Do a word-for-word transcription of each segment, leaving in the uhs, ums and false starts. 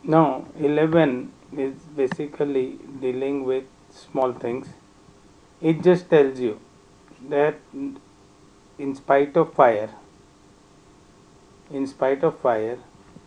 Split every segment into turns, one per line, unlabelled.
Now, eleven is basically dealing with small things. It just tells you that in spite of fire, in spite of fire,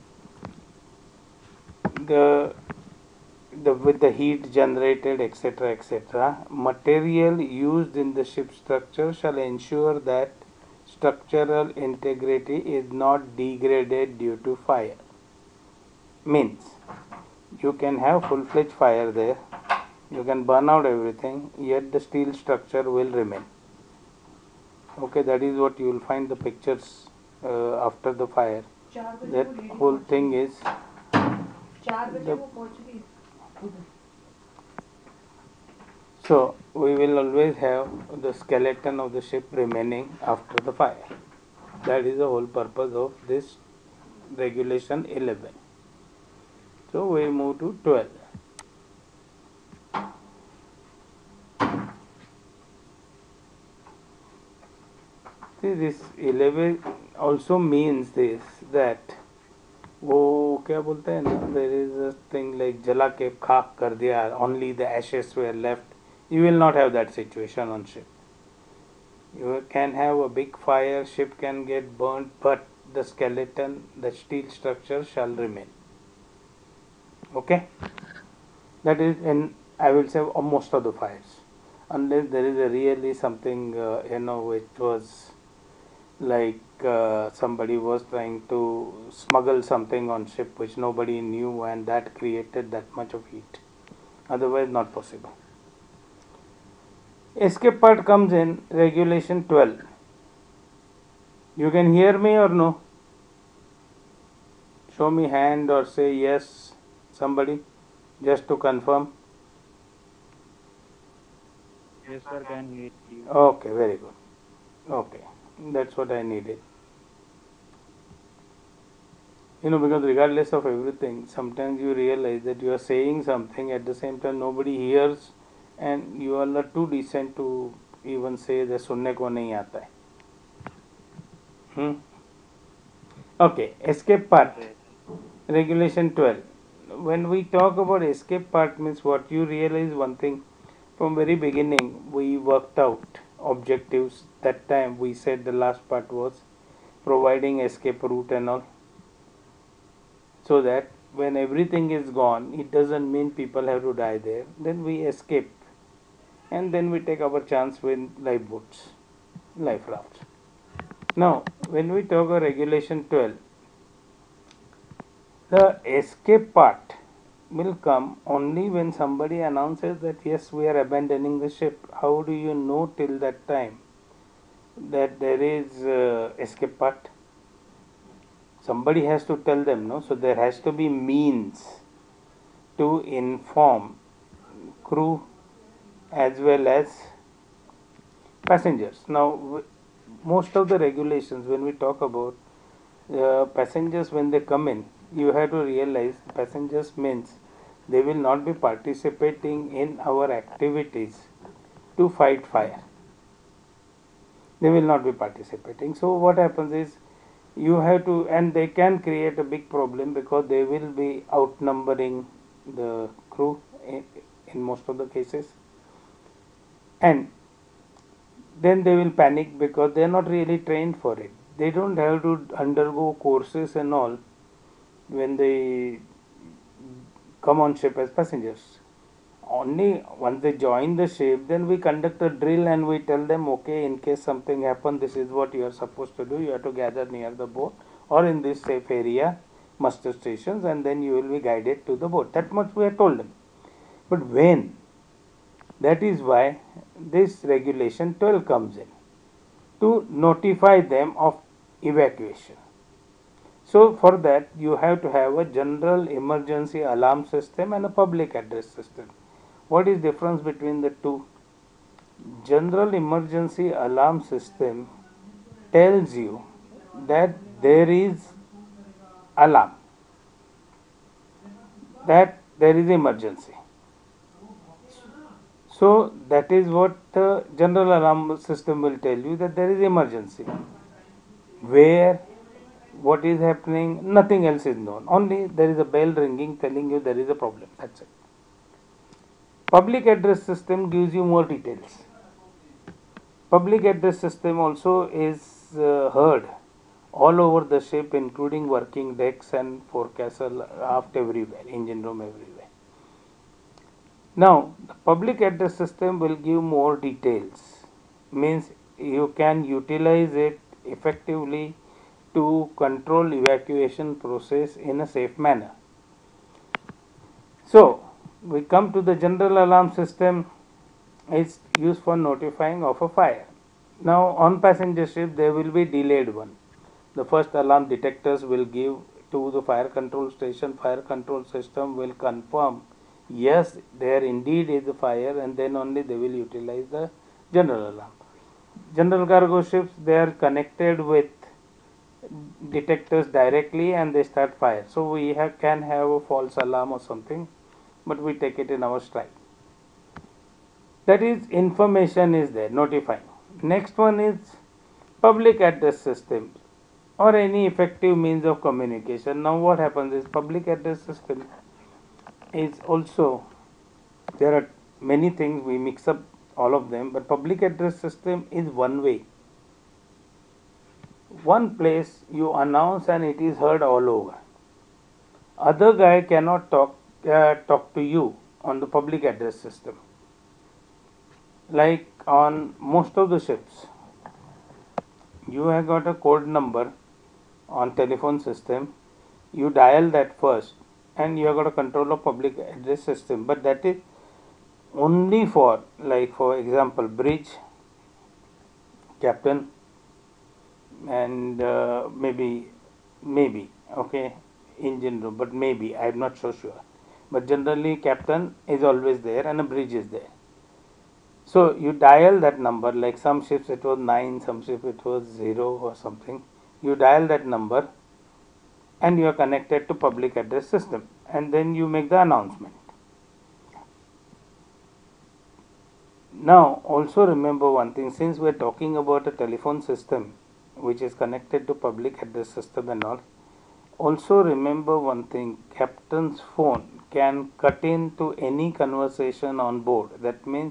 the the with the heat generated, etc., etc., material used in the ship structure shall ensure that structural integrity is not degraded due to fire. Means you can have full-fledged fire there, you can burn out everything, yet the steel structure will remain. Okay, that is what you will find the pictures uh, after the fire. That whole thing is the, so we will always have the skeleton of the ship remaining after the fire. That is the whole purpose of this regulation eleven. So we move to twelve. See, this eleven also means this that वो क्या बोलते हैं ना, there is a thing like जला के खाक कर दिया, only the ashes were left. You will not have that situation on ship. You can have a big fire, ship can get burnt, but the skeleton, the steel structure shall remain. Okay, that is in, I will say, most of the fires, unless there is a really something uh, you know which was like uh, somebody was trying to smuggle something on ship which nobody knew, and that created that much of heat. Otherwise, not possible. Escape part comes in regulation twelve. You can hear me or no? Show me hand or say yes, somebody, just to confirm.
Yes, sir, can hear you.
Okay, very good. Okay, that's what I needed. You know, because regardless of everything, sometimes you realize that you are saying something, at the same time nobody hears, and you are not too decent to even say that सुनने को नहीं आता है. Hmm? Okay, escape
Yes,
part.
sir.
Regulation twelve. When we talk about escape part, means what you realize one thing, from very beginning we worked out objectives. That time we said the last part was providing escape route and all, so that when everything is gone, it doesn't mean people have to die there. Then we escape, and then we take our chance with lifeboats, life rafts. Now, when we talk of regulation twelve, the escape part will come only when somebody announces that yes, we are abandoning the ship. How do you know till that time that there is uh, escape part? Somebody has to tell them, no? So there has to be means to inform crew as well as passengers. Now, most of the regulations, when we talk about uh, passengers, when they come in, you have to realize passengers means they will not be participating in our activities to fight fire. They will not be participating. So what happens is you have to, and they can create a big problem because they will be outnumbering the crew in, in most of the cases, and then they will panic because they are not really trained for it. They don't have to undergo courses and all when they come on ship as passengers. Only once they join the ship, then we conduct a drill and we tell them, okay, in case something happen, this is what you are supposed to do. You have to gather near the boat or in this safe area, muster stations, and then you will be guided to the boat. That much we have told them. But when? That is why this regulation twelve comes in, to notify them of evacuation. So for that you have to have a general emergency alarm system and a public address system. What is difference between the two? General emergency alarm system tells you that there is alarm, that there is emergency. So that is what the general alarm system will tell you, that there is emergency. Where, what is happening, nothing else is known. Only there is a bell ringing telling you there is a problem. That's it. Public address system gives you more details. Public address system also is uh, heard all over the ship, including working decks and forecastle, aft everywhere, engine room everywhere. Now, the public address system will give more details, means you can utilize it effectively to control evacuation process in a safe manner. So, we come to the general alarm system. It's used for notifying of a fire. Now, on passenger ship, there will be delayed one. The first alarm detectors will give to the fire control station. Fire control system will confirm, yes, there indeed is a fire, and then only they will utilize the general alarm. General cargo ships, they are connected with detectors directly and they start fire. So we have, can have a false alarm or something, but we take it in our stride. That is, information is there, notifying. Next one is public address system or any effective means of communication. Now what happens is public address system is also, there are many things, we mix up all of them, but public address system is one way. One place you announce and it is heard all over. Other guy cannot talk uh, talk to you on the public address system. Like on most of the ships, you have got a code number on telephone system. You dial that first, and you have got a control of public address system. But that is only for, like for example, bridge, captain, and uh, maybe maybe okay, engine room, but maybe I am not so sure. But generally, captain is always there, and a bridge is there. So you dial that number, like some ships it was nine, some ships it was zero or something. You dial that number and you are connected to public address system, and then you make the announcement. Now also remember one thing, since we are talking about a telephone system which is connected to public address system and all, also remember one thing, captain's phone can cut into any conversation on board. That means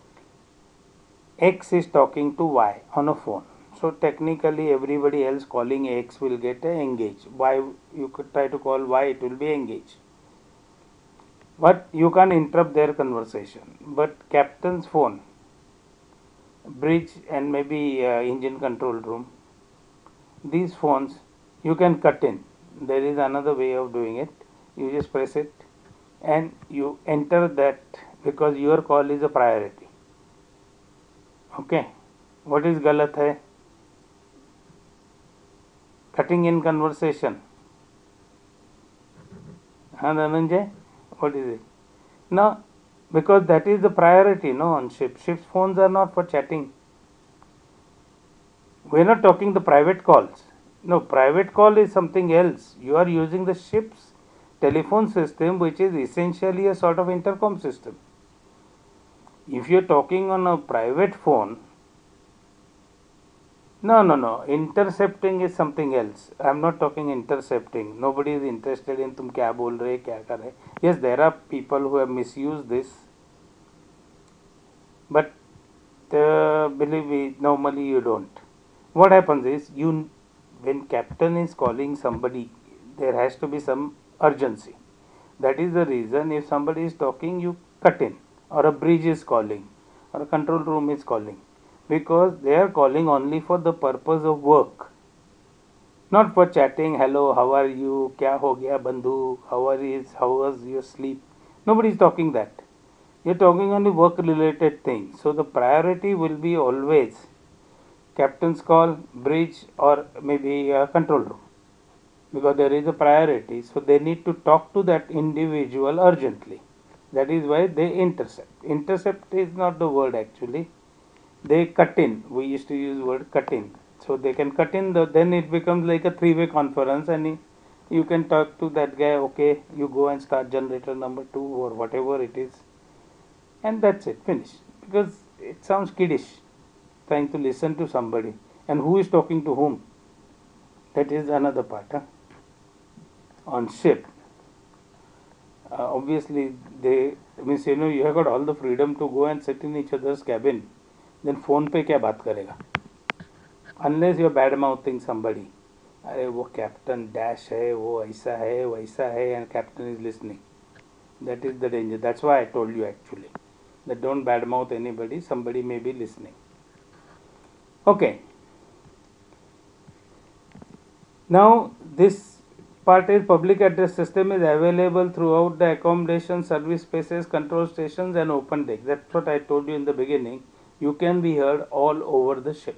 X is talking to Y on a phone. So technically everybody else calling X will get engaged. Y, you could try to call Y, it will be engaged. But you can't interrupt their conversation. But captain's phone, bridge and maybe uh, engine control room, these phones you can cut in. There is another way of doing it. You just press it and you enter that, because your call is a priority. Okay, what is galat hai? Cutting in conversation. Huh, Dhananjay? What is it? No, because that is the priority, no, on ship. Ship's phones are not for chatting. We are not talking the private calls. No, private call is something else. You are using the ship's telephone system, which is essentially a sort of intercom system. If you are talking on a private phone, no, no, no. Intercepting is something else. I am not talking intercepting. Nobody is interested in tum kya bol rahe, kya kar rahe. Yes, there are people who have misused this, but uh, believe me, normally you don't. What happens is, you, when captain is calling somebody, there has to be some urgency. That is the reason if somebody is talking, you cut in, or a bridge is calling, or a control room is calling, because they are calling only for the purpose of work, not for chatting. Hello, how are you? Kya ho gaya bandhu? How are you? How was your sleep? Nobody is talking that. You are talking only work related things. So the priority will be always captain's call, bridge, or maybe a control room, because there is a priority. So they need to talk to that individual urgently. That is why they intercept. Intercept is not the word actually. They cut in. We used to use word cut in. So they can cut in, the, then it becomes like a three-way conference, and you can talk to that guy, okay, you go and start generator number two or whatever it is, and that's it, finished. Because it sounds kiddish, trying to listen to somebody, and who is talking to whom. That is another part. Huh? On ship, uh, obviously they means you know you have got all the freedom to go and sit in each other's cabin. Then phone पे क्या बात करेगा? Unless you are bad mouthing somebody. अरे वो captain dash है, वो ऐसा है, वैसा है, and captain is listening. That is the danger. That's why I told you actually that don't badmouth anybody. Somebody may be listening. Okay. Now this part is public address system is available throughout the accommodation, service spaces, control stations, and open deck. That's what I told you in the beginning. You can be heard all over the ship,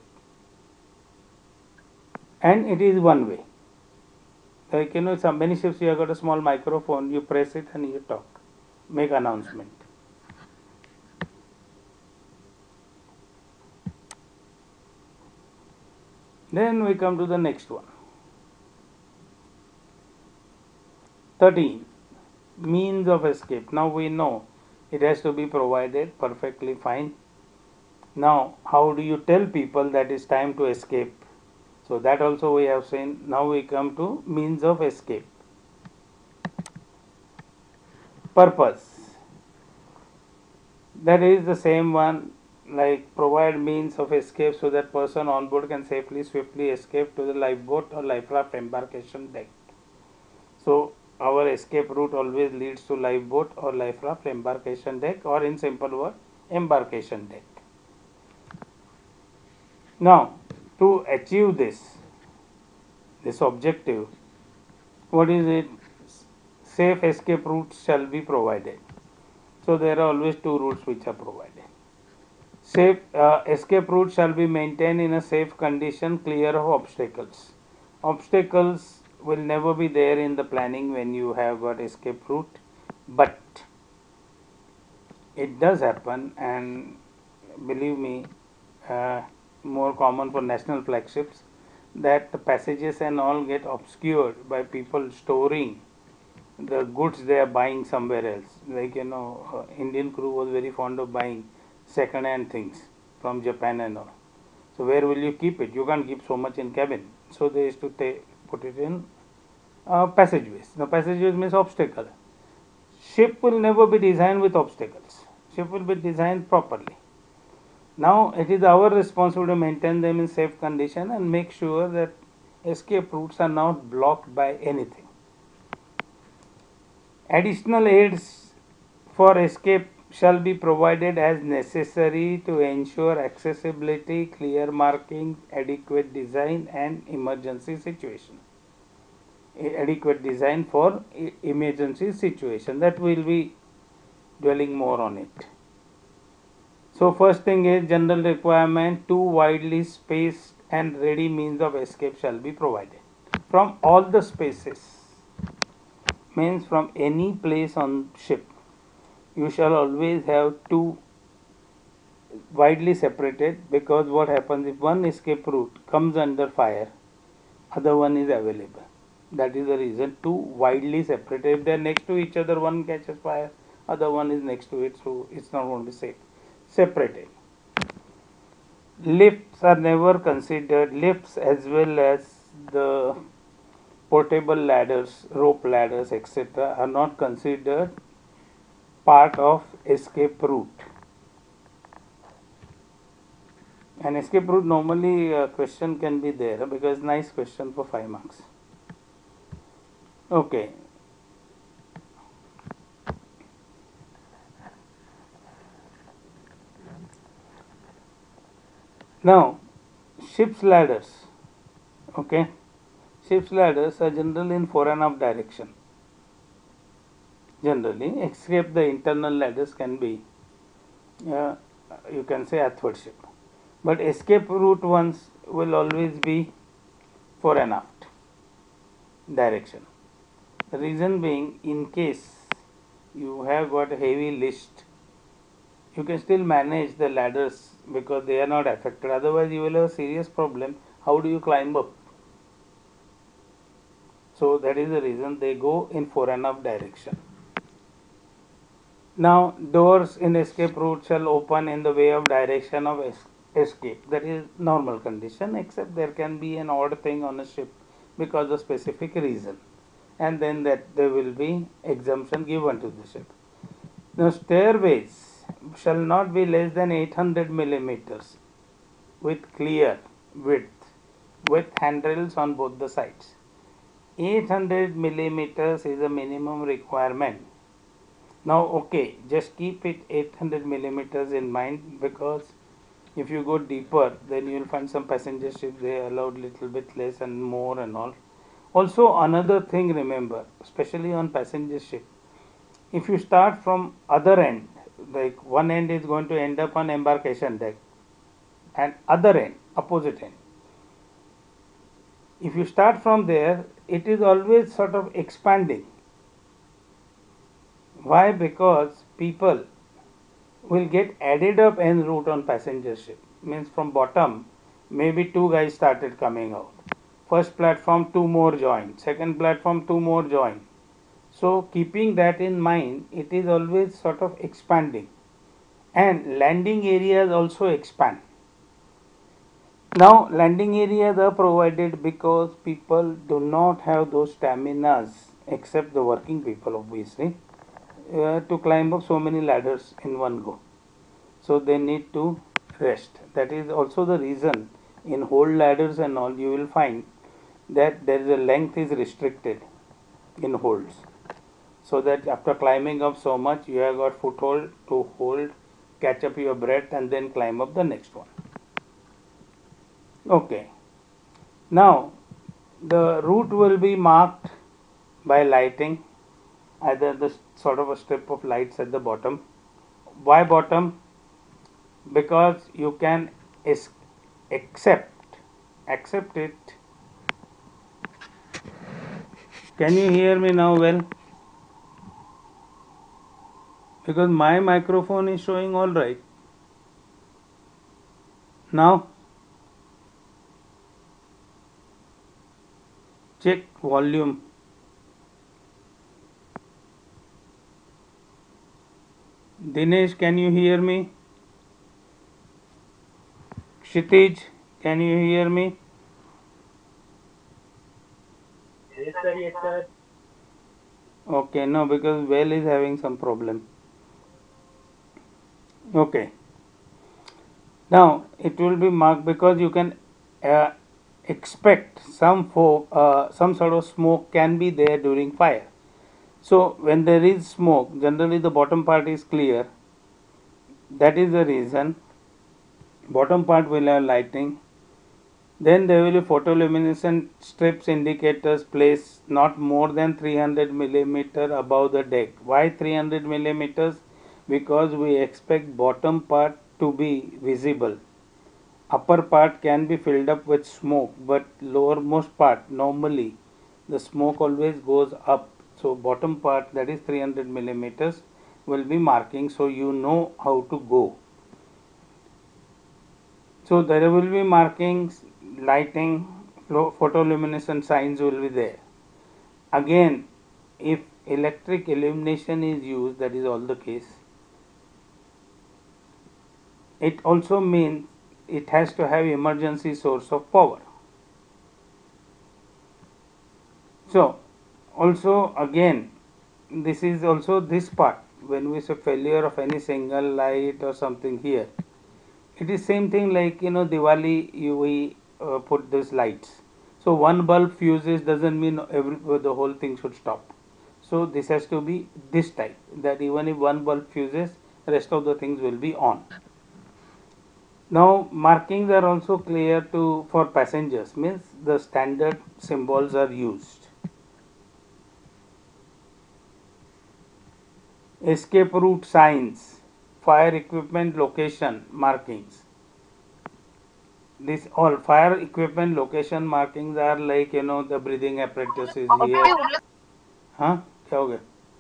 and it is one way. Like you know, some many ships you have got a small microphone. You press it and you talk, make announcement. Then we come to the next one. thirteen. Means of escape. Now we know it has to be provided, perfectly fine. Now, how do you tell people that it's time to escape? So that also we have seen. Now we come to means of escape. Purpose. That is the same one, like provide means of escape so that person on board can safely, swiftly escape to the lifeboat or life raft embarkation deck. So our escape route always leads to lifeboat or life raft embarkation deck, or in simple word, embarkation deck. Now, to achieve this, this objective, what is it? Safe escape routes shall be provided. So there are always two routes which are provided. Safe uh, escape route shall be maintained in a safe condition, clear of obstacles. Obstacles will never be there in the planning when you have got escape route, but it does happen, and believe me, uh, more common for national flagships, that the passages and all get obscured by people storing the goods they are buying somewhere else. Like you know, uh, Indian crew was very fond of buying second hand things from Japan and all. So where will you keep it? You can't keep so much in cabin. So they used to take, put it in uh, passageways. Now passageways means obstacle. Ship will never be designed with obstacles. Ship will be designed properly. Now it is our responsibility to maintain them in safe condition and make sure that escape routes are not blocked by anything. Additional aids for escape shall be provided as necessary to ensure accessibility, clear markings, adequate design, and emergency situation. Adequate design for emergency situation. That will be dwelling more on it. So first thing is general requirement: two widely spaced and ready means of escape shall be provided from all the spaces. Means from any place on ship, you shall always have two widely separated, because what happens if one escape route comes under fire, other one is available. That is the reason two widely separated. If they are next to each other, one catches fire, other one is next to it, so it's not going to be safe. Separated. Lifts are never considered. Lifts as well as the portable ladders, rope ladders, et cetera are not considered part of escape route. An escape route, normally a question can be there because nice question for five marks. Okay. Now, ship's ladders. Okay. Ship's ladders are generally in fore and aft direction. Generally, except the internal ladders can be, uh, you can say, athwart ship. But escape route ones will always be fore and aft direction. The reason being, in case you have got a heavy list, you can still manage the ladders because they are not affected. Otherwise, you will have a serious problem. How do you climb up? So that is the reason they go in fore and aft direction. Now, doors in escape route shall open in the way of direction of es escape. That is normal condition, except there can be an odd thing on a ship because of specific reason, and then that there will be exemption given to the ship. Now stairways shall not be less than eight hundred millimeters with clear width with handrails on both the sides. eight hundred millimeters is a minimum requirement. Now okay, just keep it eight hundred millimeters in mind, because if you go deeper then you will find some passenger ships they allowed little bit less and more and all. Also another thing, remember, especially on passenger ship, if you start from other end, like one end is going to end up on embarkation deck and other end, opposite end, if you start from there, it is always sort of expanding. Why? Because people will get added up en route on passenger ship. Means from bottom, maybe two guys started coming out. First platform, two more joined. Second platform, two more joined. So keeping that in mind, it is always sort of expanding. And landing areas also expand. Now landing areas are provided because people do not have those staminas, except the working people obviously, uh, to climb up so many ladders in one go. So they need to rest. That is also the reason in hold ladders and all you will find that there is a length is restricted in holds, so that after climbing up so much you have got foothold to hold, catch up your breath and then climb up the next one. Okay. Now the route will be marked by lighting, either the sort of a strip of lights at the bottom. Why bottom? Because you can accept accept it. Can you hear me now well? Because my microphone is showing all right. Now check volume. Dinesh, can you hear me? Kshitij, can you hear me?
Yes, sir. Yes, sir.
Okay, no, because well is having some problem. Okay. Now it will be marked because you can uh, expect some fo- uh, some sort of smoke can be there during fire. So when there is smoke, generally the bottom part is clear. That is the reason bottom part will have lighting. Then there will be photoluminescent strips indicators placed not more than three hundred millimeter above the deck. Why three hundred millimeters? Because we expect bottom part to be visible. Upper part can be filled up with smoke, but lowermost part normally the smoke always goes up. So bottom part, that is three hundred millimeters, will be marking, so you know how to go. So there will be markings, lighting, photoluminescent signs will be there. Again, if electric illumination is used, that is all the case, it also means it has to have emergency source of power. So also again, this is also this part, when we say failure of any single light or something here, it is same thing like, you know, Diwali you we uh, put these lights. So one bulb fuses doesn't mean every the whole thing should stop. So this has to be this type, that even if one bulb fuses, rest of the things will be on. Now markings are also clear to for passengers, means the standard symbols are used. Escape route signs, fire equipment location markings. This all fire equipment location markings are like, you know, the breathing apparatus is here. Huh? क्या हो गया?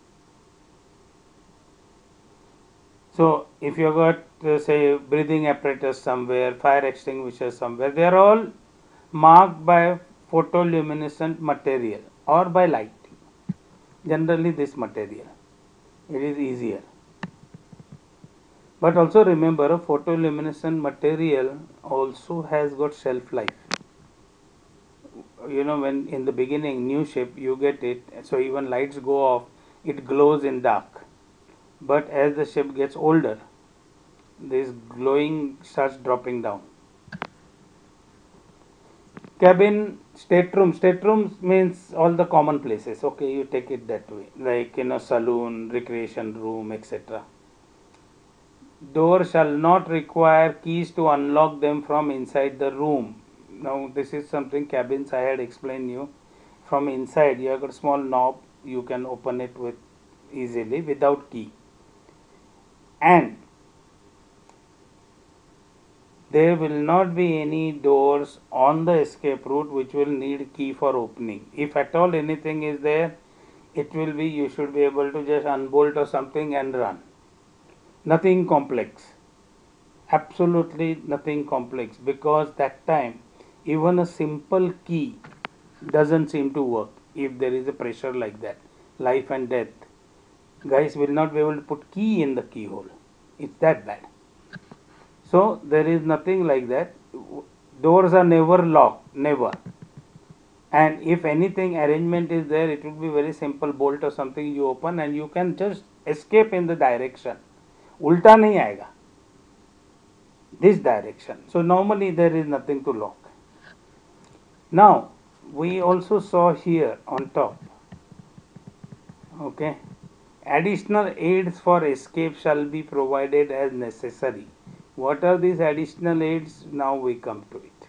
So if you got uh, say breathing apparatus somewhere, fire extinguisher somewhere, they are all marked by photoluminescent material or by light. Generally this material, it is easier. But also remember, a photoluminescent material also has got shelf life. you know, when in the beginning new ship you get it, so even lights go off, it glows in dark. But as the ship gets older, this glowing starts dropping down. Cabin, stateroom. Staterooms means all the common places. Okay, you take it that way, like, you know, saloon, recreation room, et cetera. Door shall not require keys to unlock them from inside the room. Now, this is something cabins I had explained you. From inside, you have got a small knob. You can open it with easily without key. And there will not be any doors on the escape route which will need key for opening. If at all anything is there, it will be, you should be able to just unbolt or something and run. Nothing complex. Absolutely nothing complex, because that time even a simple key doesn't seem to work if there is a pressure like that. Life and death. Guys will not be able to put key in the keyhole. It's that bad. So there is nothing like that. Doors are never locked, never. And if anything arrangement is there, it will be very simple, bolt or something you open and you can just escape in the direction. Ulta nahi aayega. This direction. So normally there is nothing to lock. Now we also saw here on top, okay, additional aids for escape shall be provided as necessary. What are these additional aids? Now we come to it.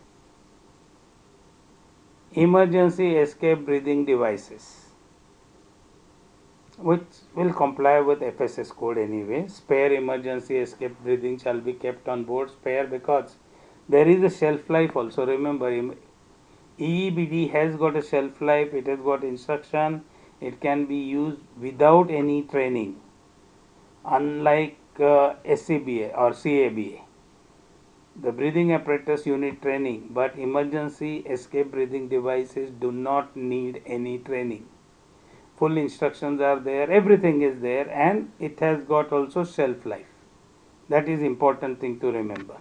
Emergency escape breathing devices, which will comply with F S S code anyway. Spare emergency escape breathing shall be kept on board. Spare because there is a shelf life also. Remember, E E B D has got a shelf life, it has got instruction, it can be used without any training, unlike uh, S C B A or C A B A. The breathing apparatus you need training, but emergency escape breathing devices do not need any training. Full instructions are there, everything is there, and it has got also shelf life. That is important thing to remember.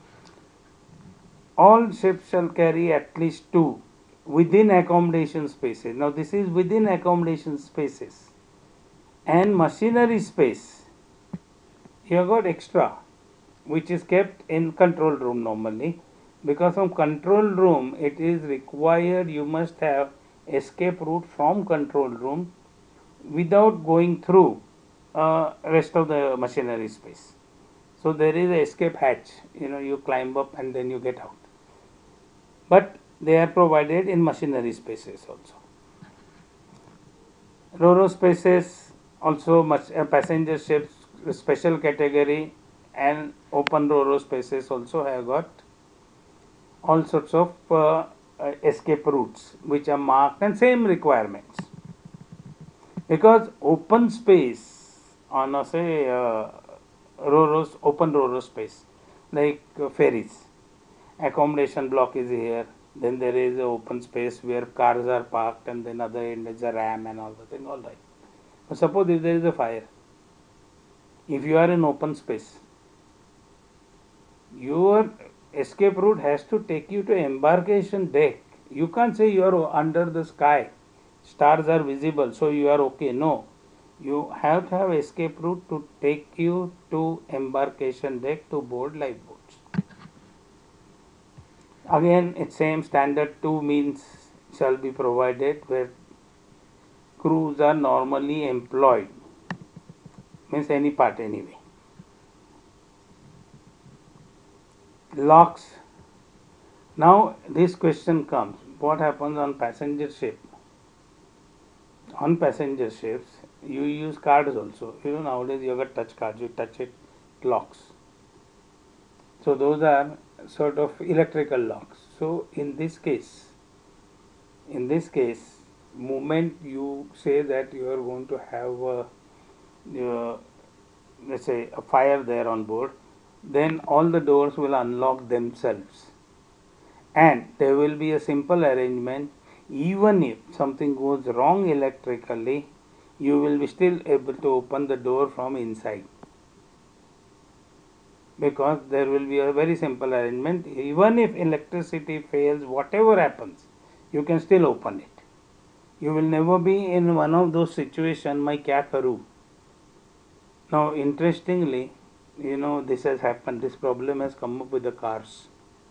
All ships shall carry at least two within accommodation spaces. Now this is within accommodation spaces. And machinery space, you have got extra, which is kept in control room normally, because from control room it is required you must have escape route from control room without going through uh, rest of the machinery space. So there is a escape hatch, you know, you climb up and then you get out, but they are provided in machinery spaces also. Ro-ro spaces also, much uh, passenger ships special category and open ro-ro spaces also have got all sorts of uh, uh, escape routes which are marked and same requirements, because open space on a say uh, ro-ro, open ro-ro space like uh, ferries, accommodation block is here, then there is a open space where cars are parked and then other end is a ram and all the thing, all right. But suppose if there is a fire, if you are in open space, your escape route has to take you to embarkation deck. You can't say you are under the sky, stars are visible, so you are okay. No, you have to have escape route to take you to embarkation deck to board lifeboats. Again, it's same standard. Two means shall be provided where crews are normally employed, means any part anyway. Locks. Now this question comes, what happens on passenger ship? On passenger ships you use cards also, you know, nowadays you have got touch cards, you touch it, it locks. So those are sort of electrical locks. So in this case, in this case, moment you say that you are going to have a, uh, let's say a fire there on board, then all the doors will unlock themselves, and there will be a simple arrangement. Even if something goes wrong electrically, you will be still able to open the door from inside, because there will be a very simple arrangement. Even if electricity fails, whatever happens, you can still open it. You will never be in one of those situations, my kya karu. Now, interestingly, you know, this has happened, this problem has come up with the cars.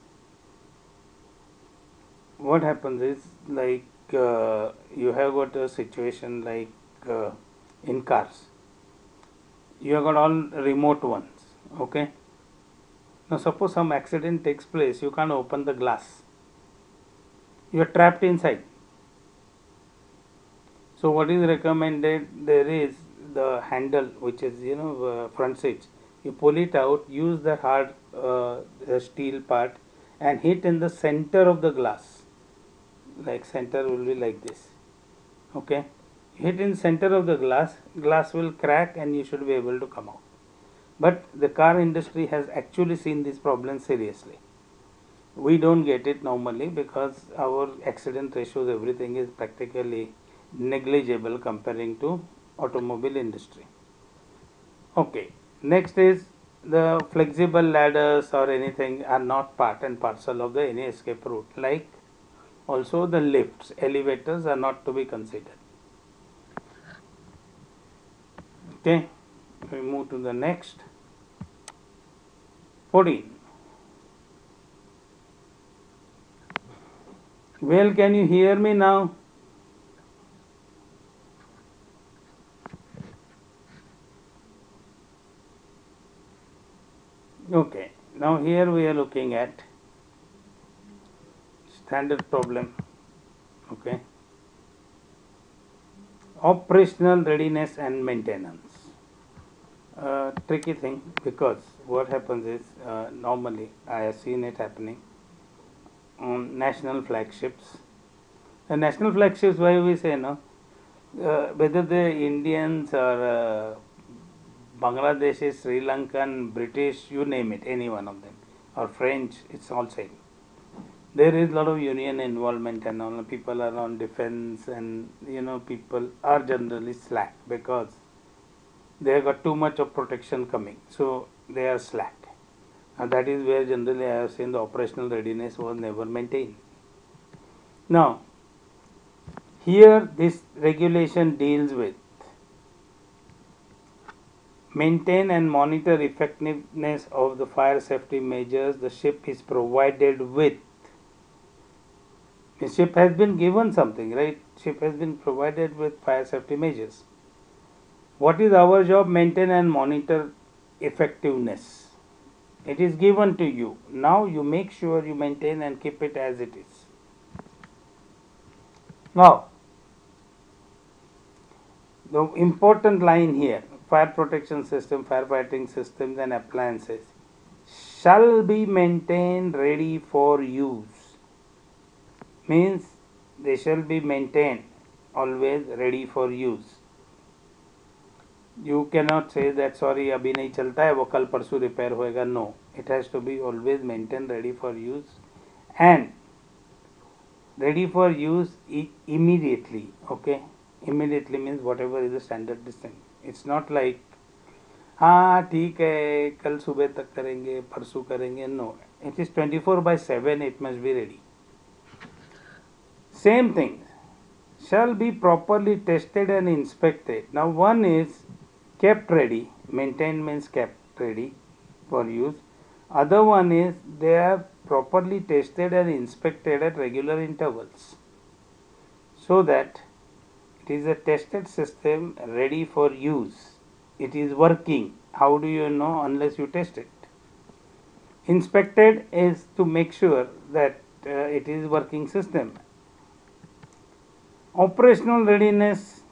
What happens is, like, uh, you have got a situation like uh, in cars, you have got all remote ones, okay? Now, suppose some accident takes place, you can't open the glass, you are trapped inside. So what is recommended? There is the handle, which is, you know, uh, front seats. You pull it out, use the hard uh, the steel part, and hit in the center of the glass. Like center will be like this. Okay, hit in center of the glass. Glass will crack, and you should be able to come out. But the car industry has actually seen this problem seriously. We don't get it normally because our accident ratios, everything is practically negligible comparing to automobile industry. Okay, next is the flexible ladders or anything are not part and parcel of the any escape route, like also the lifts, elevators are not to be considered. Okay, we move to the next. fourteen. Well, can you hear me now? Okay, now here we are looking at standard problem. Okay, operational readiness and maintenance. Uh, tricky thing, because what happens is, uh, normally I have seen it happening on national flagships. The national flagships, why we say no, uh, whether the Indians or uh, Bangladeshi, Sri Lankan, British, you name it, any one of them, or French, it's all same. There is a lot of union involvement and all. People are on defense, and you know, people are generally slack because they have got too much of protection coming, so they are slack. And that is where generally I have seen the operational readiness was never maintained. Now, here this regulation deals with maintain and monitor effectiveness of the fire safety measures the ship is provided with. The ship has been given something, right? Ship has been provided with fire safety measures. What is our job? Maintain and monitor effectiveness. It is given to you. Now you make sure you maintain and keep it as it is. Now, the important line here, fire protection system, firefighting systems and appliances shall be maintained ready for use. Means they shall be maintained always ready for use. You cannot say that sorry अभी नहीं चलता है वो कल परसों repair होएगा. No, it has to be always maintained ready for use, and ready for use immediately. Okay, immediately means whatever is the standard distance. It's not like हाँ ठीक है कल सुबह तक करेंगे परसों करेंगे. No, it is twenty-four by seven. It must be ready. Same thing shall be properly tested and inspected. Now, one is kept ready, maintained means kept ready for use. Other one is they are properly tested and inspected at regular intervals, so that it is a tested system ready for use. It is working. How do you know unless you test it? Inspected is to make sure that uh, it is working system. Operational readiness,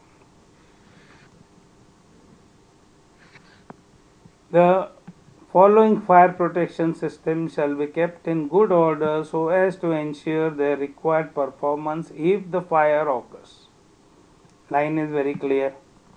the following fire protection systems shall be kept in good order so as to ensure their required performance if the fire occurs. Line is very clear.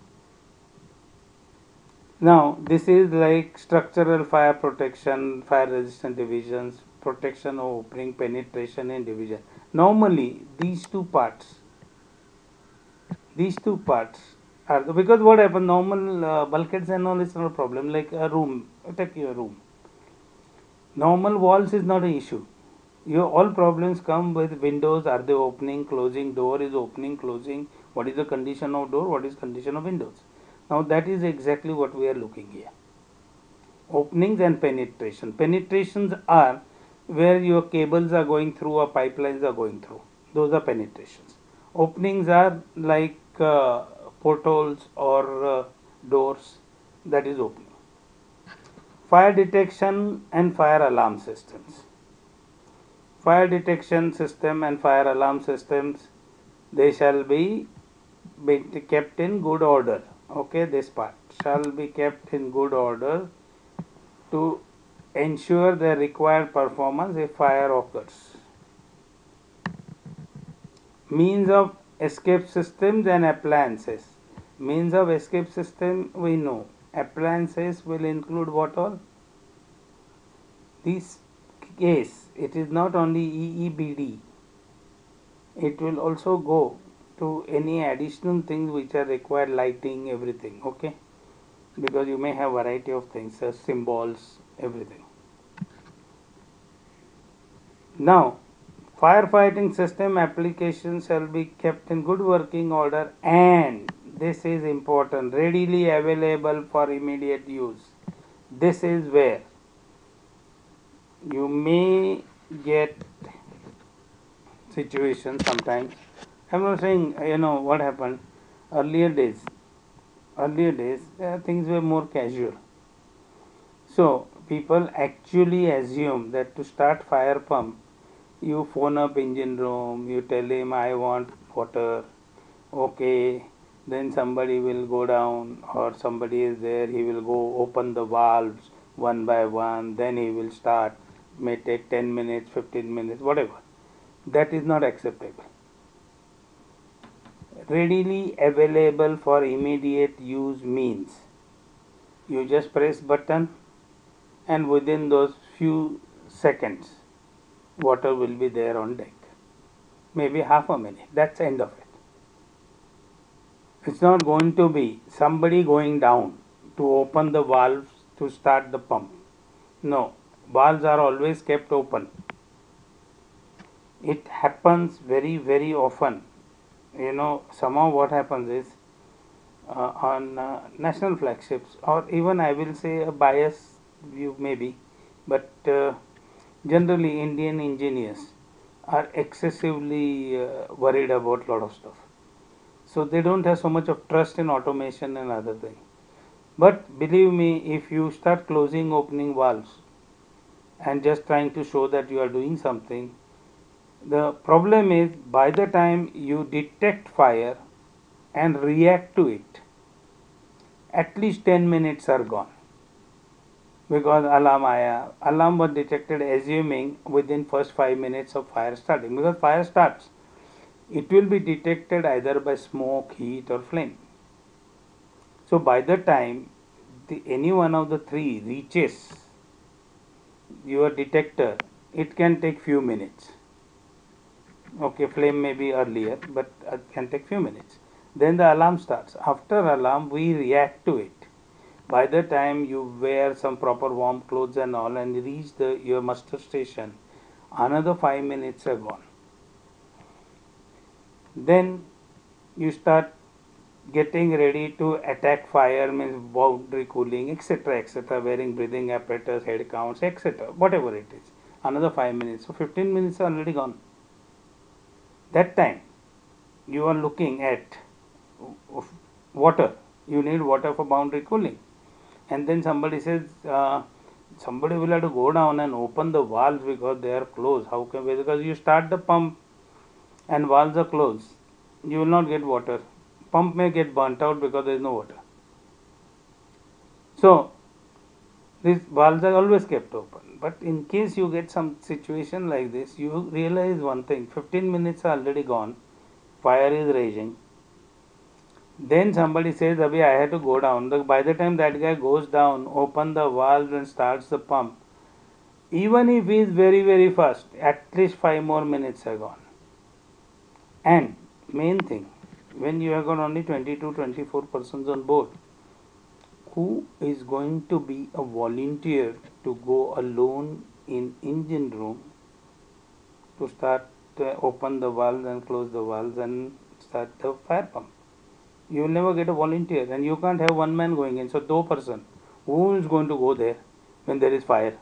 Now, this is like structural fire protection, fire resistant divisions, protection of opening, penetration and division. Normally, these two parts These two parts are the, because what happens, normal uh, bulkheads and all is not a problem. Like a room, take your room. Normal walls is not an issue. Your all problems come with windows. Are they opening, closing? Door is opening, closing. What is the condition of door? What is condition of windows? Now that is exactly what we are looking here. Openings and penetration. Penetrations are where your cables are going through or pipelines are going through. Those are penetrations. Openings are like uh, portholes or uh, doors. That is opening. Fire detection and fire alarm systems. Fire detection system and fire alarm systems, they shall be, be kept in good order. Okay, this part shall be kept in good order to ensure the required performance if fire occurs. Means of escape systems and appliances. Means of escape system we know. Appliances will include what all? This case, it is not only E E B D, it will also go to any additional things which are required, lighting, everything. Okay, because you may have variety of things, uh, symbols, everything. Now, firefighting system applications shall be kept in good working order, and this is important, readily available for immediate use. This is where you may get situations sometimes. I'm not saying, you know what happened earlier days. Earlier days, uh, things were more casual. So people actually assume that to start fire pump, you phone up engine room, you tell him I want water, okay, then somebody will go down or somebody is there, he will go open the valves one by one, then he will start, may take ten minutes, fifteen minutes, whatever. That is not acceptable. Readily available for immediate use means you just press button and within those few seconds water will be there on deck, maybe half a minute, that's the end of it. It's not going to be somebody going down to open the valves to start the pump. No, valves are always kept open. It happens very very often. You know, somehow what happens is uh, on uh, national flagships, or even I will say a bias view maybe, but uh, generally Indian engineers are excessively uh, worried about lot of stuff. So they don't have so much of trust in automation and other things. But believe me, if you start closing, opening valves and just trying to show that you are doing something, the problem is by the time you detect fire and react to it, at least ten minutes are gone. Because alarm aaya, alarm was detected assuming within first five minutes of fire starting. Because fire starts, it will be detected either by smoke, heat or flame. So by the time the, any one of the three reaches your detector, it can take few minutes. Okay, flame may be earlier, but it can take few minutes. Then the alarm starts. After alarm, we react to it. By the time you wear some proper warm clothes and all and reach the your muster station, another five minutes are gone. Then you start getting ready to attack fire, means boundary cooling, etc., etc., wearing breathing apparatus, head counts, etc., whatever it is. Another five minutes. So fifteen minutes are already gone. That time you are looking at water. You need water for boundary cooling. And then somebody says, uh, somebody will have to go down and open the valves because they are closed. How can we? Because you start the pump and valves are closed, you will not get water. Pump may get burnt out because there is no water. So these valves are always kept open. But in case you get some situation like this, you realize one thing: fifteen minutes are already gone, fire is raging. Then somebody says, Abhi, I had to go down. By the time that guy goes down, open the valve and starts the pump, even if he is very very fast, at least five more minutes are gone. And main thing, when you have got only twenty to twenty-four persons on board, who is going to be a volunteer to go alone in engine room to start uh, open the valves and close the valves and start the fire pump. You will never get a volunteer, and you can't have one man going in. So, two person. Who is going to go there when there is fire?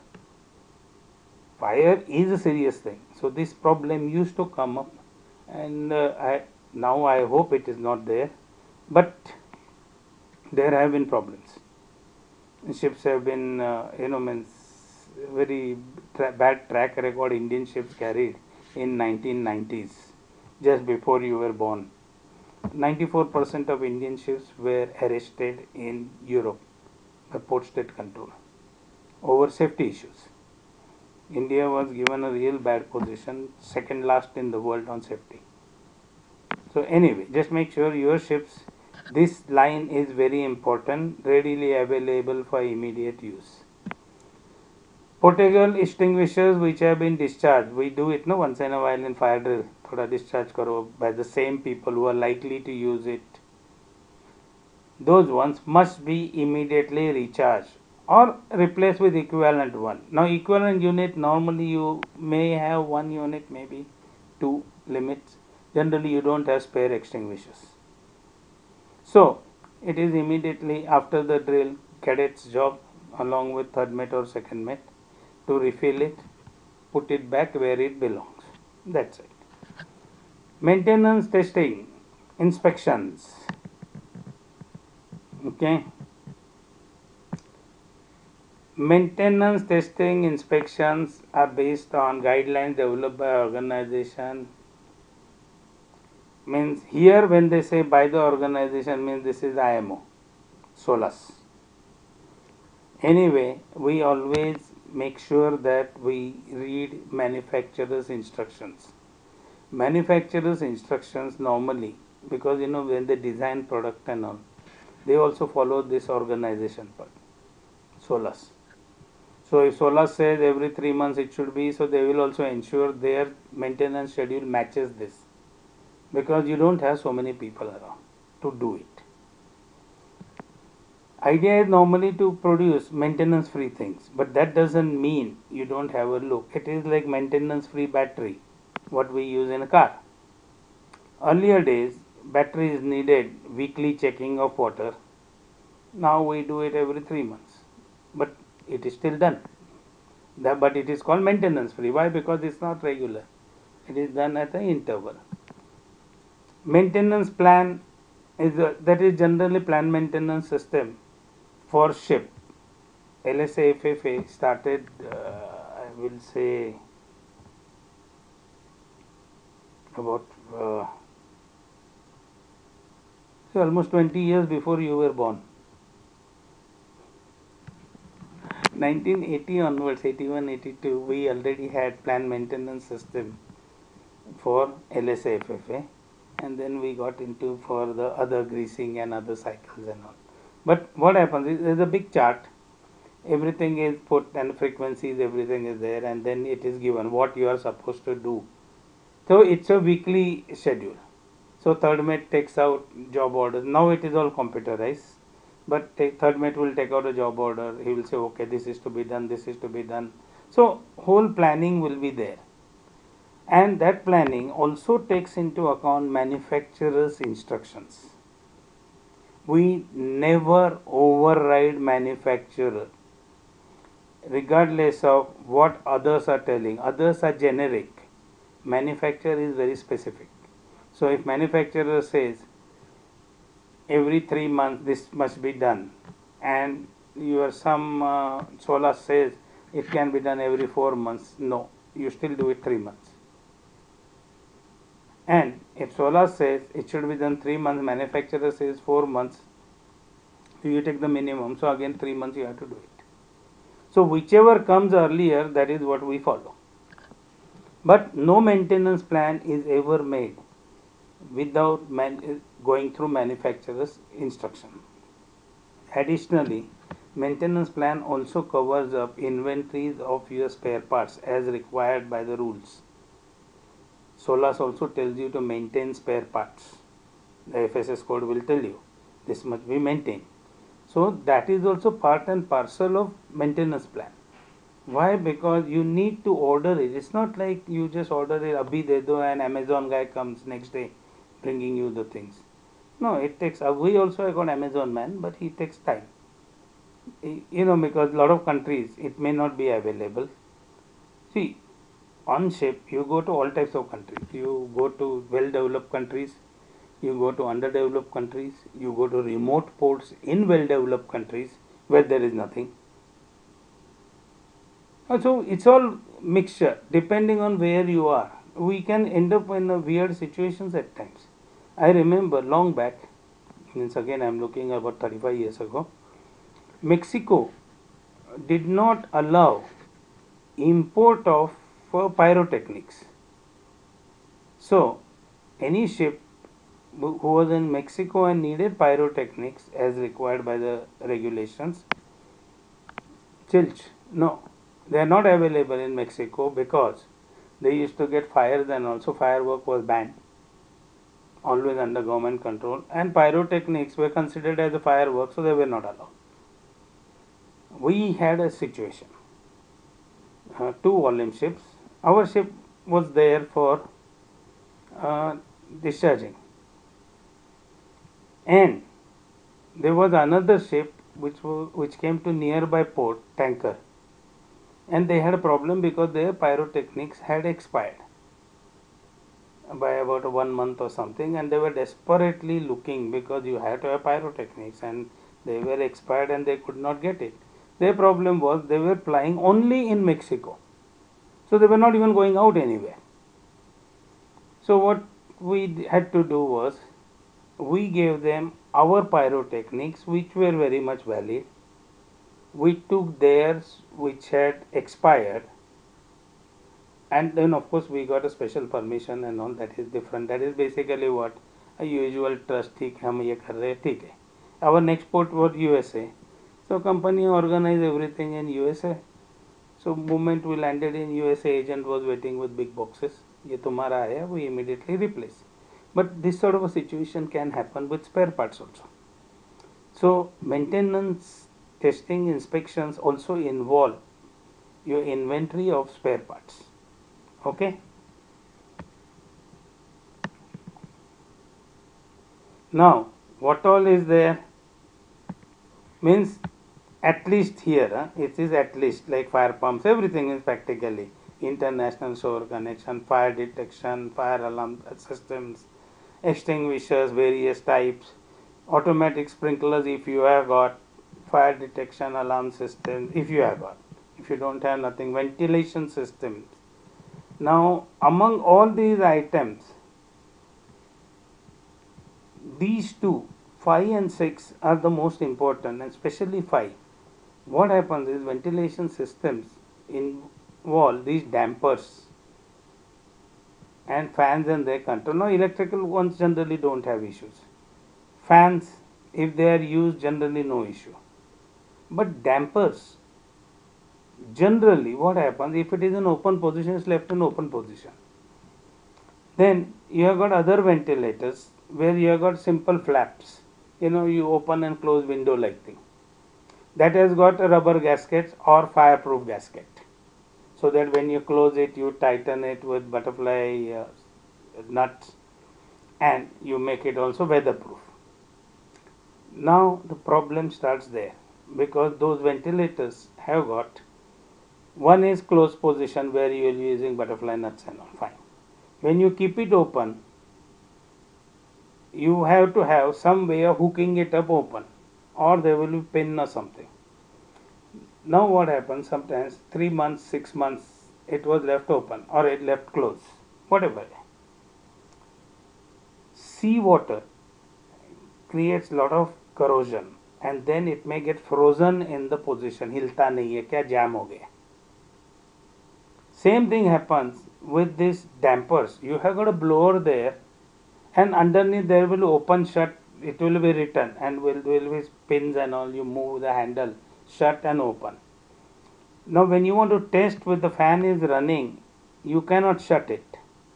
Fire is a serious thing. So, this problem used to come up, and uh, I, now I hope it is not there, but there have been problems. Ships have been, uh, you know, means very tra- bad track record Indian ships carried in nineteen nineties, just before you were born. ninety-four percent of Indian ships were arrested in Europe by port state control over safety issues. India was given a real bad position, second last in the world on safety. So anyway, just make sure your ships, this line is very important, readily available for immediate use. Portable extinguishers which have been discharged, we do it no once in a while in fire drill, thoda discharge karo by the same people who are likely to use it. Those ones must be immediately recharged or replaced with equivalent one. Now equivalent unit, normally you may have one unit, maybe two limits. Generally you don't have spare extinguishers. So it is immediately after the drill, cadet's job along with third mate or second mate to refill it, put it back where it belongs. That's it. Maintenance testing, inspections. Okay. Maintenance testing inspections are based on guidelines developed by organization. Means here when they say by the organization, means this is I M O, SOLAS. Anyway, we always make sure that we read manufacturer's instructions. Manufacturer's instructions normally, because you know when they design product and all, they also follow this organization part, SOLAS. So if SOLAS says every three months it should be, so they will also ensure their maintenance schedule matches this, because you don't have so many people around to do it. Idea is normally to produce maintenance free things, but that doesn't mean you don't have a look. It is like maintenance free battery, what we use in a car. Earlier days, batteries needed weekly checking of water. Now we do it every three months, but it is still done. That, but it is called maintenance free. Why? Because it's not regular. It is done at an interval. Maintenance plan is a, that is generally planned maintenance system for ship. L S A F F A started, uh, I will say, about uh, so almost twenty years before you were born. nineteen eighty onwards, eighty-one, eighty-two, we already had planned maintenance system for L S A F F A, and then we got into for the other greasing and other cycles and all. But what happens is there is a big chart, everything is put and frequencies, everything is there, and then it is given what you are supposed to do. So it's a weekly schedule. So third mate takes out job orders. Now it is all computerized, but take, third mate will take out a job order. He will say, okay, this is to be done, this is to be done. So whole planning will be there, and that planning also takes into account manufacturer's instructions. We never override manufacturer, regardless of what others are telling. Others are generic. Manufacturer is very specific. So if manufacturer says every three months this must be done, and your some uh, SOLAS says it can be done every four months, no, you still do it three months. And if SOLAS says it should be done three months, manufacturer says four months, you take the minimum, so again three months you have to do it. So whichever comes earlier, that is what we follow. But no maintenance plan is ever made without man going through manufacturer's instruction. Additionally, maintenance plan also covers up inventories of your spare parts as required by the rules. SOLAS also tells you to maintain spare parts. The F S S code will tell you this must be maintained. So that is also part and parcel of maintenance plan. Why? Because you need to order it. It's not like you just order it, abhi de do, and Amazon guy comes next day bringing you the things. No, it takes. Uh, we also have got Amazon man, but he takes time. You know, because a lot of countries it may not be available. See, on ship you go to all types of countries. You go to well-developed countries. You go to underdeveloped countries. You go to remote ports in well-developed countries where there is nothing. So it's all mixture depending on where you are. We can end up in a weird situations at times. I remember long back, means again I'm looking about thirty-five years ago, Mexico did not allow import of uh, pyrotechnics. So any ship who was in Mexico and needed pyrotechnics as required by the regulations, Chilch, no, they are not available in Mexico because they used to get fires and also firework was banned, always under government control, and pyrotechnics were considered as a firework, so they were not allowed. We had a situation, uh, two volume ships. Our ship was there for uh, discharging, and there was another ship which was, which came to nearby port, tanker, and they had a problem because their pyrotechnics had expired by about one month or something, and they were desperately looking because you had to have pyrotechnics and they were expired and they could not get it. Their problem was they were flying only in Mexico, so they were not even going out anywhere. So what we had to do was we gave them our pyrotechnics which were very much valid. We took theirs which had expired, and then of course we got a special permission and all. That is different. That is basically what a usual trust. ठीक है हम ये कर रहे हैं, ठीक है. Our next port was U S A, so company organized everything in U S A. So moment we landed in U S A, agent was waiting with big boxes. ये तुम्हारा है, we immediately replace. But this sort of a situation can happen with spare parts also. So maintenance, testing, inspections also involve your inventory of spare parts. Okay. Now what all is there means at least here, huh? It is at least like fire pumps, everything is practically international shore connection, fire detection, fire alarm systems, extinguishers, various types, automatic sprinklers if you have got, fire detection alarm systems if you have got, if you don't have nothing, ventilation systems. Now among all these items, these two, five and six, are the most important, and especially five. What happens is ventilation systems involve these dampers and fans and their control. Now electrical ones generally don't have issues. Fans, if they are used, generally no issue. But dampers, generally what happens, if it is in open position, it's left in open position. Then you have got other ventilators where you have got simple flaps. You know, you open and close window like thing. That has got a rubber gasket or fireproof gasket, so that when you close it, you tighten it with butterfly uh, nuts, and you make it also weatherproof. Now the problem starts there, because those ventilators have got, one is closed position where you are using butterfly nuts and all, fine. When you keep it open, you have to have some way of hooking it up open, or there will be pin or something. Now what happens, sometimes three months, six months it was left open or it left closed, whatever. Sea water creates lot of corrosion and then it may get frozen in the position, हिलता नहीं है, क्या jam हो गया. Same thing happens with these dampers. You have got a blower there and underneath there will open shut, it will be written and will, will be pins and all, you move the handle, shut and open. Now when you want to test with the fan is running, you cannot shut it.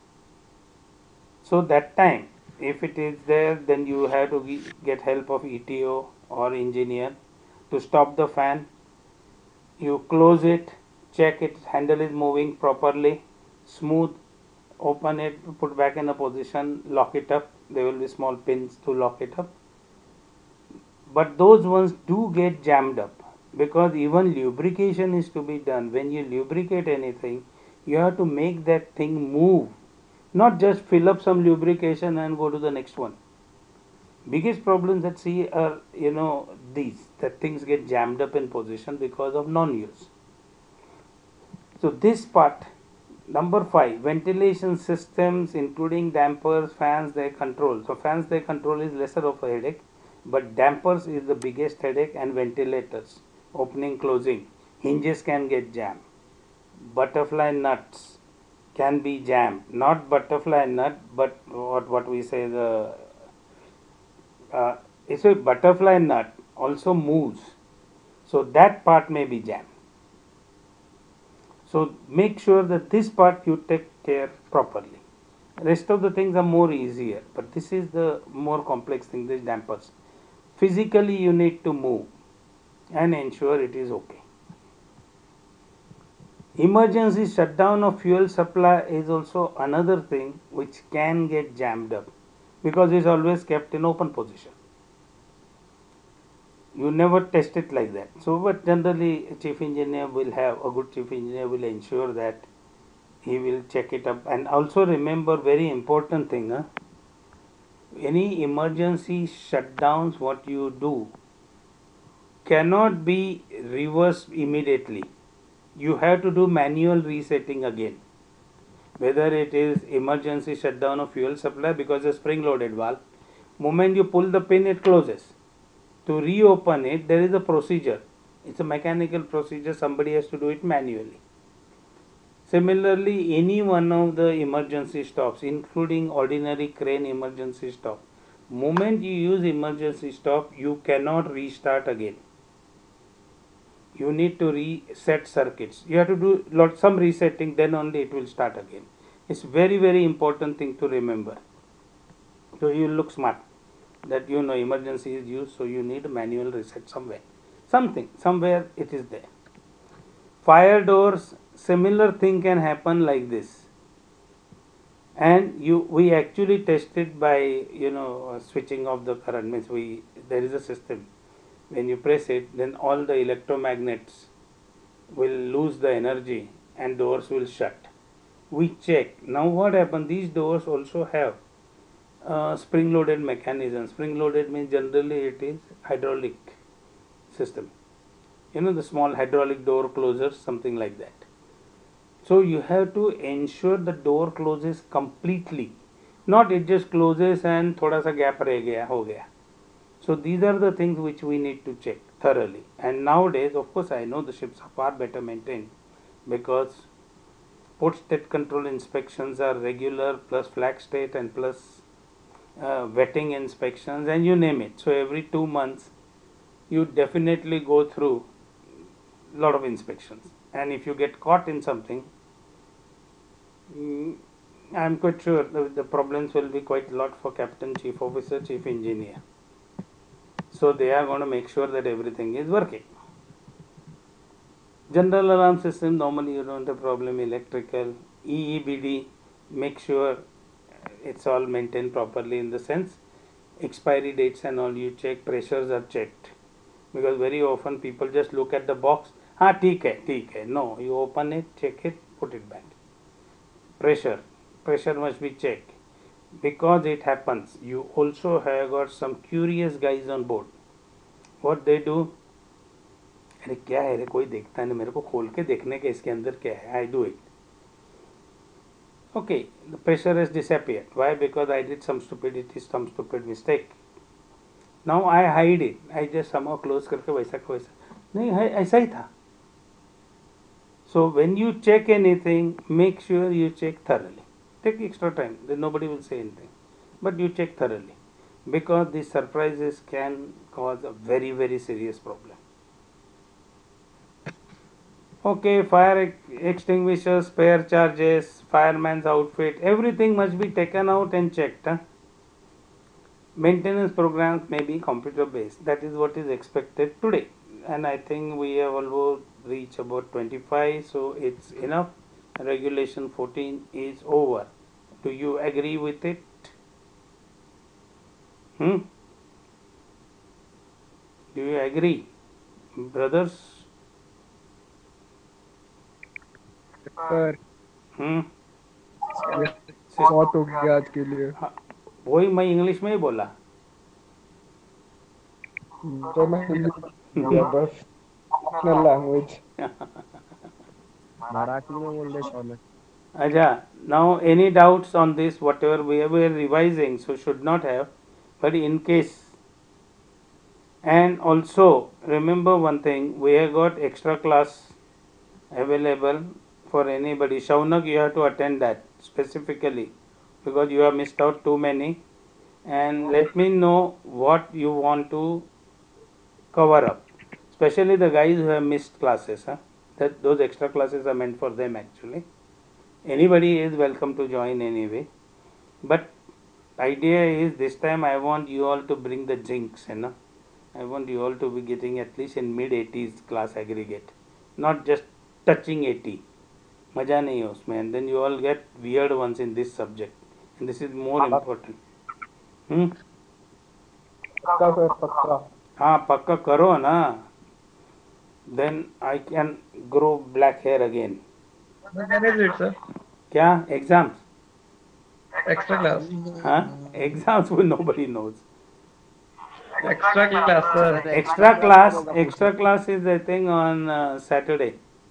So that time, if it is there, then you have to get help of E T O or engineer to stop the fan. You close it, check its handle is moving properly, smooth, open it, put back in a position, lock it up. There will be small pins to lock it up. But those ones do get jammed up because even lubrication is to be done. When you lubricate anything, you have to make that thing move, not just fill up some lubrication and go to the next one. Biggest problems that see are, you know, these, that things get jammed up in position because of non-use. So this part, number five, ventilation systems including dampers, fans, they control. So fans they control is lesser of a headache, but dampers is the biggest headache, and ventilators, opening, closing, hinges can get jammed. Butterfly nuts can be jammed. Not butterfly nut, but what what we say the uh, it's a butterfly nut also moves, so that part may be jammed. So make sure that this part you take care properly. Rest of the things are more easier, but this is the more complex thing, these dampers. Physically you need to move and ensure it is okay. Emergency shutdown of fuel supply is also another thing which can get jammed up because it's always kept in open position. You never test it like that. So, but generally, a chief engineer will have a good chief engineer will ensure that he will check it up. And also remember, very important thing, huh? Any emergency shutdowns, what you do cannot be reversed immediately. You have to do manual resetting again. Whether it is emergency shutdown of fuel supply because a spring loaded valve, moment you pull the pin, it closes. To reopen it, there is a procedure. It's a mechanical procedure. Somebody has to do it manually. Similarly, any one of the emergency stops, including ordinary crane emergency stop, moment you use emergency stop, you cannot restart again. You need to reset circuits. You have to do lot some resetting, then only it will start again. It's very very important thing to remember. So you look smart, that you know emergency is used, so you need a manual reset somewhere. Something, somewhere it is there. Fire doors, similar thing can happen like this. And you, we actually tested by, you know, switching off the current, means we, there is a system. When you press it, then all the electromagnets will lose the energy and doors will shut. We check. Now what happened? These doors also have uh, spring loaded mechanism. Spring loaded means generally it is hydraulic system. You know, the small hydraulic door closers, something like that. So you have to ensure the door closes completely. Not it just closes and thoda sa gap reh gaya, ho gaya. So these are the things which we need to check thoroughly. And nowadays, of course, I know the ships are far better maintained because port state control inspections are regular, plus flag state and plus uh, vetting inspections, and you name it. So every two months, you definitely go through a lot of inspections. And if you get caught in something, mm, I am quite sure the, the problems will be quite a lot for captain, chief officer, chief engineer. So they are going to make sure that everything is working. General alarm system, normally you don't have problem. Electrical, E E B D, make sure it's all maintained properly, in the sense expiry dates and all you check, pressures are checked. Because very often people just look at the box, ah, theek hai, theek hai. No, you open it, check it, put it back. Pressure, pressure must be checked. Because it happens, you also have got some curious guys on board. What they do, अरे क्या है रे, कोई देखता नहीं, मेरे को खोल के देखने के इसके अंदर क्या है. I do it. Okay, the pressure has disappeared. Why? Because I did some stupidity, some stupid mistake. Now I hide it. I just somehow close करके वैसा का वैसा. नहीं है, ऐसा ही था. So when you check anything, make sure you check thoroughly. Take extra time, then nobody will say anything. But you check thoroughly, because these surprises can cause a very very serious problem. Okay, fire extinguishers, spare charges, fireman's outfit, everything must be taken out and checked. Huh? Maintenance programs may be computer based. That is what is expected today. And I think we have almost reach about twenty-five, so it's enough. Regulation fourteen is over. Do you agree with it? Hmm? Do you agree, brothers?
Sir
Hmm?
ये
Sis-
बहुत हो गया आज के लिए।
हाँ, वही मैं इंग्लिश में ही बोला।
सर मैं हिंदी में गया बस, नेशनल लैंग्वेज।
मराठी में बोल रहे Shaunak.
Aja, now any doubts on this? Whatever we were revising, so should not have, but in case. And also remember one thing: we have got extra class available for anybody. Shaunak, you have to attend that specifically because you have missed out too many. And let me know what you want to cover up, especially the guys who have missed classes. Huh? That those extra classes are meant for them actually. Anybody is welcome to join anyway. But idea is this time I want you all to bring the jinx, you know. I want you all to be getting at least in mid eighties class aggregate, not just touching eighty. मजा नहीं है उसमें, and then you all get weird ones in this subject, and this is more important. हम्म
पक्का sir पक्का।
हाँ पक्का करो ना, then I can grow black hair again.
When is it, sir?
क्या एग्जाम्स?
Extra class.
हाँ एग्जाम्स वो nobody knows.
Extra class, sir.
Extra class, extra class is I think on uh, Saturday.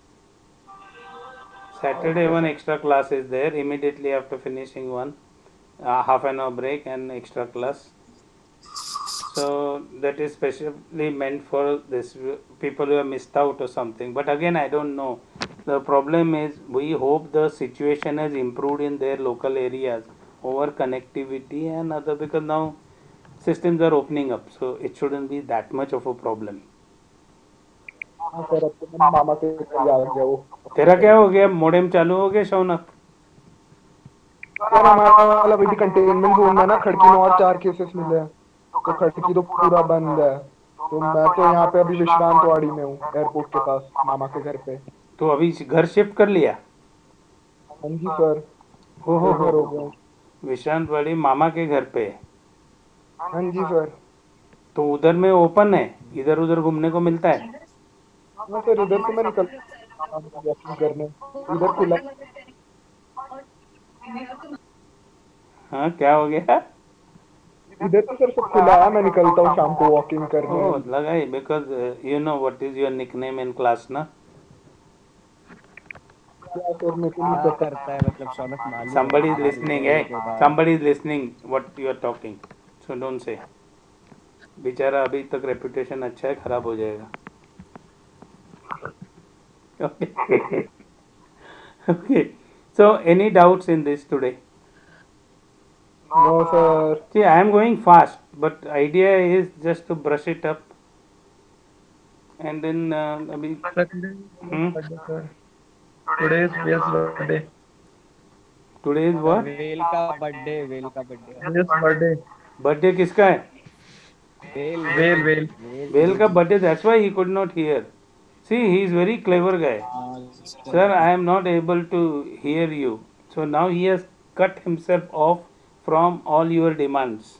Saturday one extra class is there immediately after finishing one, uh, half an hour break and extra class. So that is specially meant for this people who have missed out or something. But again, I don't know. The problem is we hope the situation has improved in their local areas over connectivity and other, because now systems are opening up, so it shouldn't be that much of a problem.
हाँ sir, अब तो मैं मामा के घर आ गया वो।
तेरा क्या हो गया, मोडेम चालू हो गया शौनक?
सर हमारा वाला वही कंटेनमेंट जोन में ना खड़की में और चार केसेस मिले हैं, तो खड़की तो पूरा बंद है। तो मैं तो यहाँ पे अभी विश्रांत वाड़ी में हूँ, एयरपोर्ट के पास मामा के घर पे।
तो अभी घर शिफ्ट कर लिया?
हाँ जी सर,
हो हो
दो घर हो
हो
गए।
विश्रांत वाड़ी मामा के घर पे?
हाँ जी सर।
तो उधर में ओपन है, इधर उधर घूमने को मिलता है?
हाँ सर, इधर से मैं निकल वॉकिंग करने, इधर खुला।
हाँ क्या हो गया?
इधर तो सर सब खुला है, मैं निकलता हूँ शाम को वॉकिंग करने।
Oh, लगा ही, because uh, you know what is your nickname in class ना?
क्या सर, मेरे को नहीं
क्या
पता।
करता है मतलब शौनक, मालूम है
Somebody is
बाहर
listening,
निकलने
eh?
के बाद।
Somebody is listening what you are talking, so don't say. बेचारा अभी तक रेपुटेशन अच्छा है, खराब हो जाएगा. Okay. Okay. So any doubts in this today?
No sir.
See, I am going fast, but idea is just to brush it up, and then uh, अभी hmm?
Sir today is Bell's birthday.
Today is what?
Bell का birthday, Bell का birthday.
Bell's birthday.
Birthday किसका है?
Bell
Bell Bell.
Bell
Bell का birthday. That's why he could not hear. See, he is very clever guy. Sir, I am not able to hear you. So now he has cut himself off from all your demands.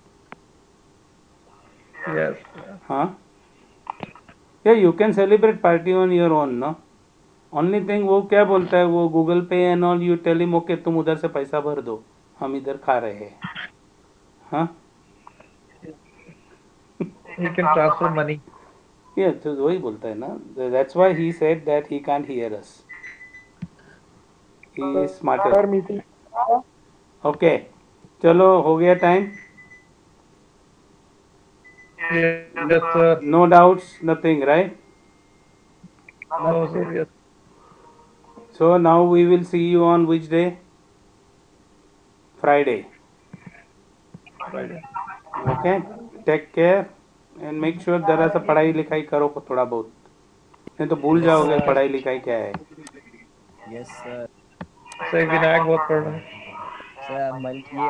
Yes.
Huh? Yeah, you can celebrate party on your own, no? Only thing वो क्या बोलता है, वो Google Pay and all, you tell him okay तुम उधर से पैसा भर दो, हम इधर खा रहे हैं. हाँ
ही कैन ट्रांसफर मनी।
ये तो वही बोलता है ना. That's why he said that he can't hear us. He is smarter.
Sir meeting.
Okay चलो हो गया time.
Yes sir.
No doubts, nothing, right?
No sir yes.
So now we will see you on which day? Friday. Okay. Take care and make sure जरा सा पढ़ाई लिखाई करो थोड़ा बहुत, नहीं तो भूल
Yes,
जाओगे
sir.
पढ़ाई लिखाई क्या है.
Yes sir.
सर विनायक बहुत पढ़ रहा है।
सर मन ये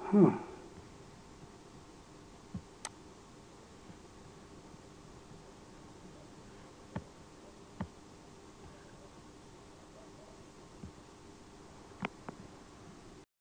Hmm.